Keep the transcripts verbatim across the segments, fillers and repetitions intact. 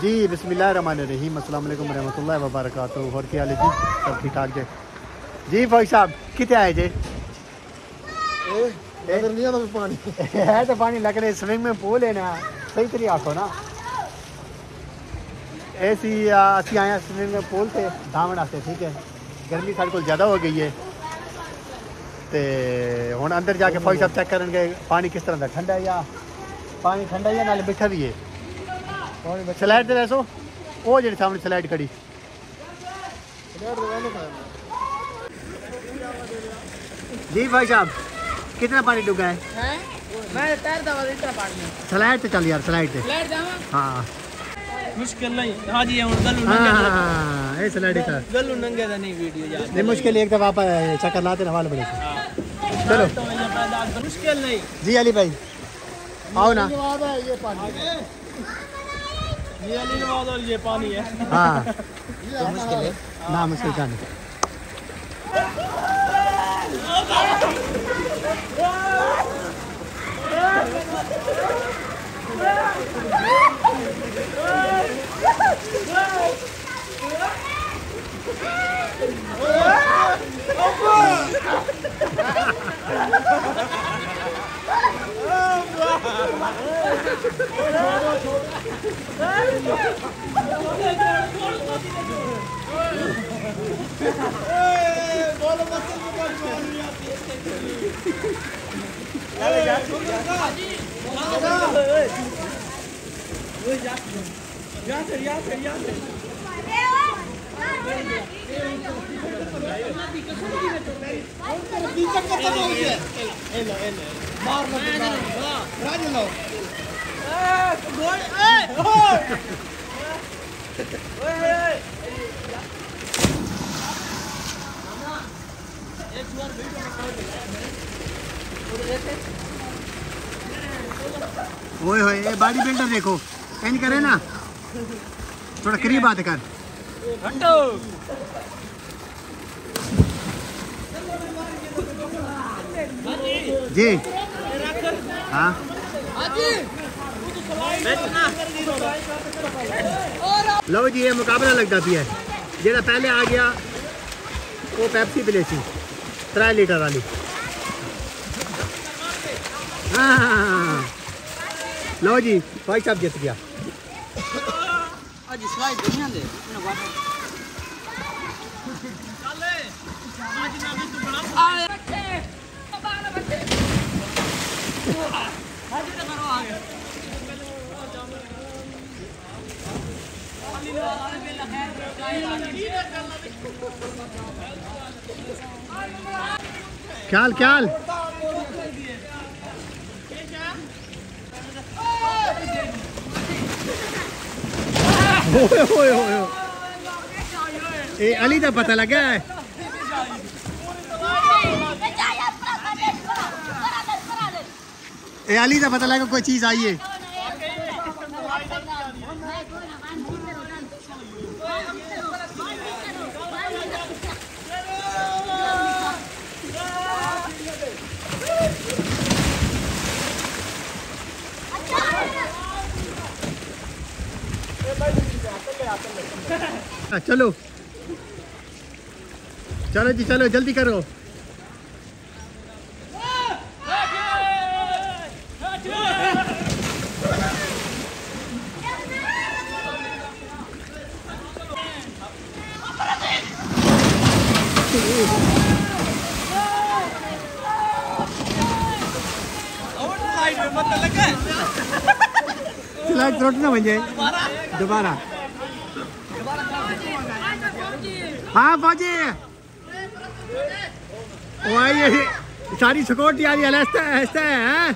जी बिस्मिल्लाहिर्रहमानिर्रहीम, अस्सलाम वालेकुम रहमतुल्लाहि व बरकातहू। और क्या हाल है जी? सब ठीक ठाक जी? जी भाई साहब कितने आए जी? तो पानी है तो पानी लग रहे स्विमिंग में पूल है ना, सही तरीके आखो ना। ऐसी असी आए स्विमिंग में पूल से धावन आते, ठीक है। गर्मी साढ़े को ज़्यादा हो गई है तो हुण अंदर जाके फौज साहब चेक करेंगे पानी किस तरह का, ठंडा है या पानी ठंडा है या नाले मिठा भी है। स्लाइड तो वैसो वो जी सामने स्लाइड खड़ी। जी भाई साहब कितना पानी डूबा है? हैं? मैं तैरता हुआ इतना पानी। स्लाइड से चल यार, स्लाइड से। स्लाइड जावा? हाँ। मुश्किल नहीं। हां जी हुन गल्लू नंगे। हां ए स्लाइड का गल्लू नंगे दा नहीं वीडियो यार। नहीं मुश्किल एक दफा आप चक्कर लाते ना वाले बड़े। हां चलो मुश्किल नहीं। जी अली भाई आओ ना। ये पानी ये अली नवाज और ये पानी है। हाँ तो मुश्किल है ना, मुश्किल का नहीं। ओए होए बॉडी बिल्डर देखो इन करे ना, थोड़ा करीब बात कर। जी हाँ लो जी ये मुकाबला लगता है। जेड़ा पहले आ गया वो पेप्सी पिले सी त्रै लीटर वाली। हाँ लो जी भाई साहब जीत गया। ख्याल ख्याल ओए ओए ओए ए अली का पता लगा है। ए अली का पता लगा कोई चीज आई है। चलो चलो जी चलो जल्दी करो। स्लाइड रोट ना बन जाए दोबारा। हाँ फौजी ये सारी सिक्योरिटी आ रही है। ऐसा ऐसा है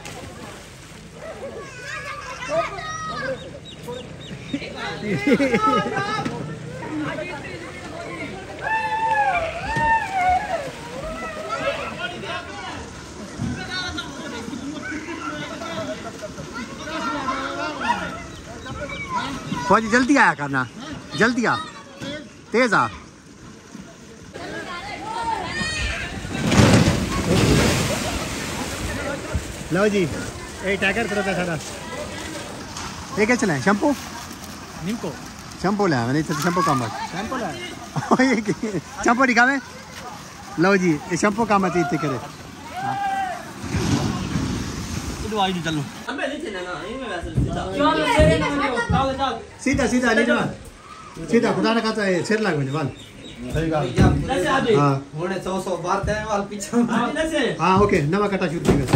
फौजी जल्दी आया करना, जल्दी आ, तेज आ। लो जी ये टैगर करो सारा ये क्या चला है शैम्पू निम्को शैम्पू लाया मैंने, शैम्पू काम मत शैम्पू लाया शैम्पू दिखावे। लो जी ये शैम्पू काम मत इतने करे। चलो सीधा सीधा नहीं ना सीधा खुदा ने कहता है सिर लग मैंने वाल सही बात। हाँ होने सौ सौ बार ते वाल पीछे हाँ ओके नवा कटा शुरू कर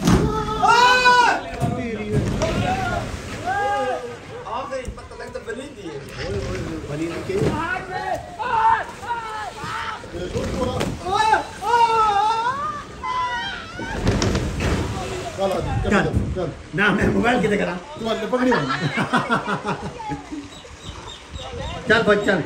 चल ना मैं मोबाइल किधर करा पकड़ी चल भाई चल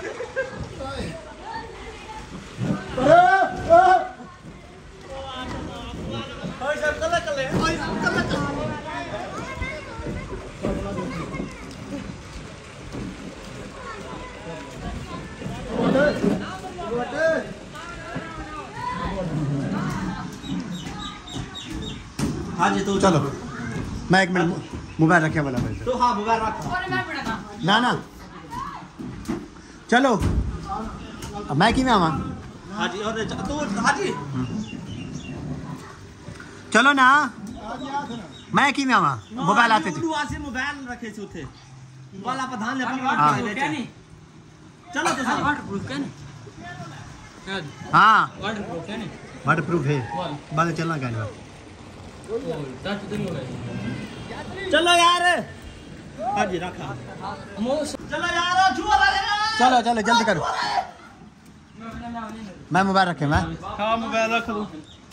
हाँ जी तो चलो मैं एक मिनट मोबाइल रखे वाला भाई तो हाँ मोबाइल रखो ना ना चलो मैं कि में आवा। हाँ जी और तो हाँ जी चलो ना मैं कि में आवा मोबाइल आते थे आसे मोबाइल रखे थे उथे वाला प्रधान ले चलो तो वाटरप्रूफ है हाँ वाटरप्रूफ है वाटरप्रूफ है बाद चलना गाड़ी चलो यार हाँ जी रखा चलो यार चलो चलो जल्दी करो मैं मोबाइल रखे मैं हाँ मोबाइल रख लूँ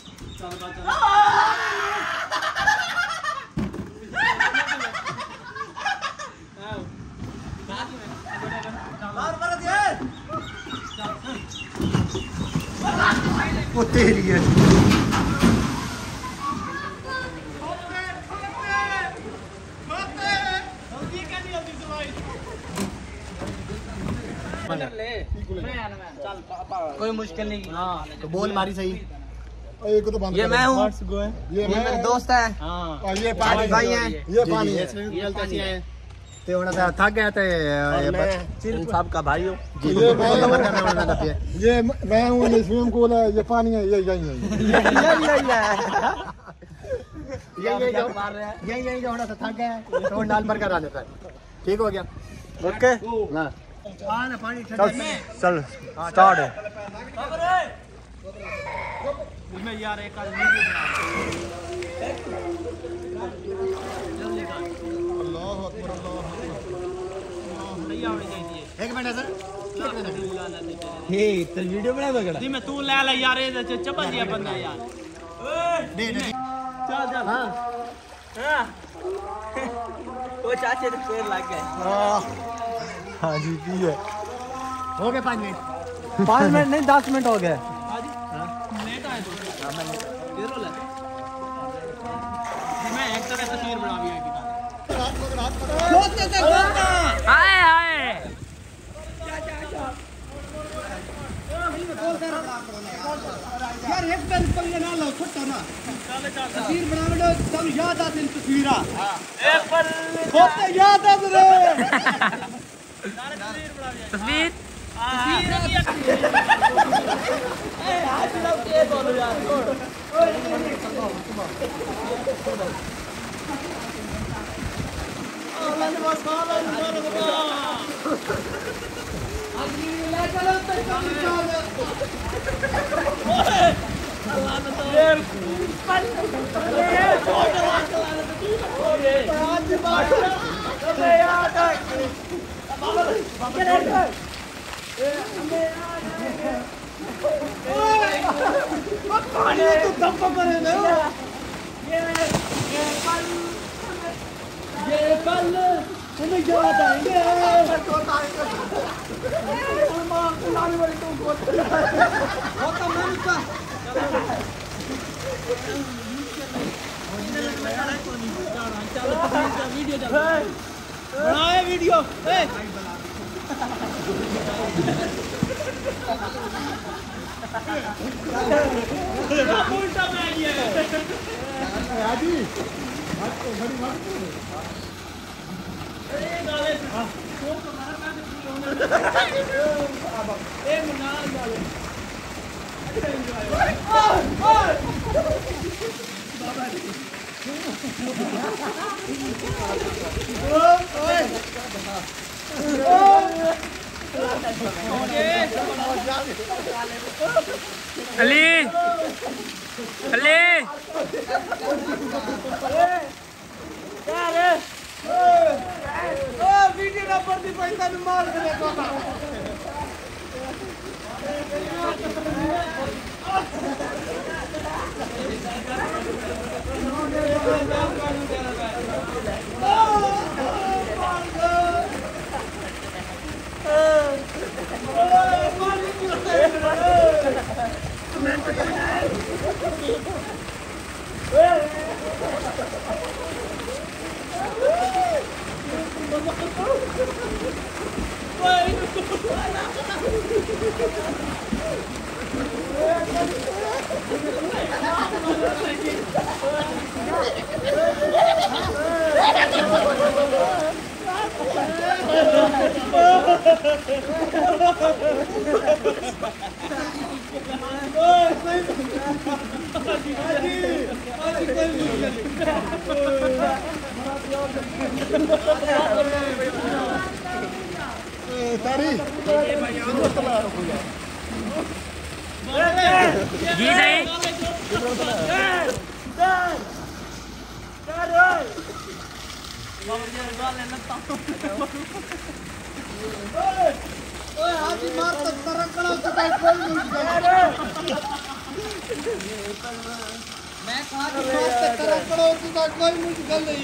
वो तेरी है कोई मुश्किल नहीं। हाँ तो बोल मारी सही एक तो बंद ये मैं हूँ ये मेरे दोस्त है और ये पानी भाई हैं ये पानी है ते होना था थक गया थे इन सब का भाई हो ये मैं ये मैं हूँ ये स्विमिंग पूल है ये पानी है ये यही है यही यही यही यही होना था थक गया तो डाल भर कर आने का ठीक हो गया ओके ना हाँ पानी चल चल स्टार्ट है इसमें यार एक आदमी वीडियो बना अल्लाह अकबर अल्लाह नहीं आवड़ी चाहिए एक मिनट सर हे तो वीडियो बना दो दी मैं तू ले ले यार ये चपल दिया बंदा यार दे दे चल चल हां हां वो चाचे तो पैर लग गए हाँ जी पी है हो गए पाँच मिनट पाँच मिनट नहीं दस मिनट हो गए लेट आए तो तेरो ले मैं एक तरह तस्वीर बना भी है कि हाय हाय यार एक दिन पल्ले ना लो छोटा ना तस्वीर बना दो तब याद आती तस्वीरा एक पल्ले छोटे याद आ रे तस्वीर तस्वीर ए आज लोग के बोलो यार छोड़ अल्लाह ने बस साला अभी ले चलो तो चल अल्लाह ने तो ये पल ये छोड़ ये आज बात अबे यार पानी तो दम करे ना ये ये पल ये पल तुम्हें याद आएंगे बनाए वीडियो उल्टा मैं ये आजी बात तो बड़ी बात अरे गाले अली अली क्या रे ओ वीडियो ना पड़ती पैसा में मार दे बाबा तारी जी सही ओए हाथी मार तक तरकड़ा तो कोई नहीं मैं कहां की मार तक तरकड़ा तो कोई मुश्किल नहीं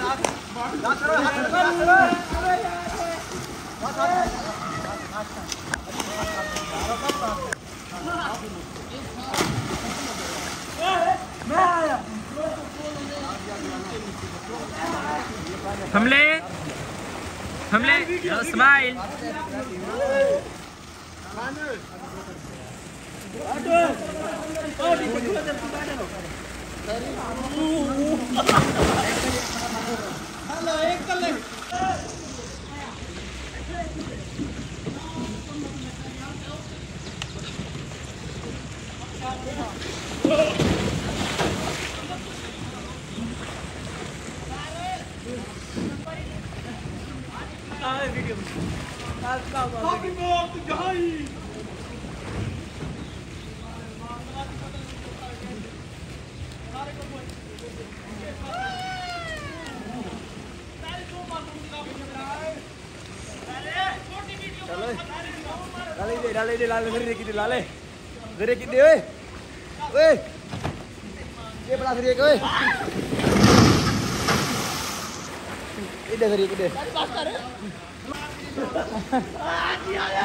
हमले हमले स्माइल हेलो एक कर ले video Lale deh, lale deh, lale ngeri kita lale. Ngeri kita weh. Weh. Dia belah ngeri ke weh. Ini ngeri kita. Tadi pasar ya. Ah, dia ya.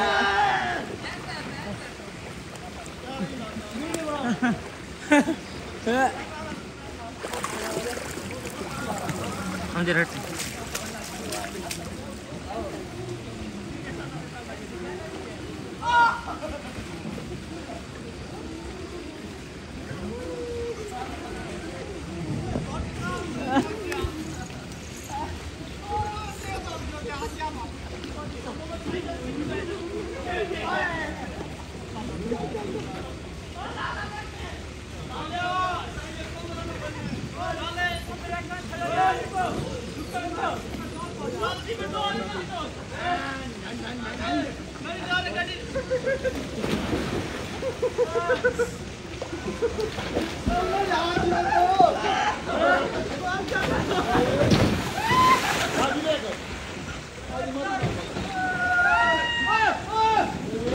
Anjir hati. Ha ha ha!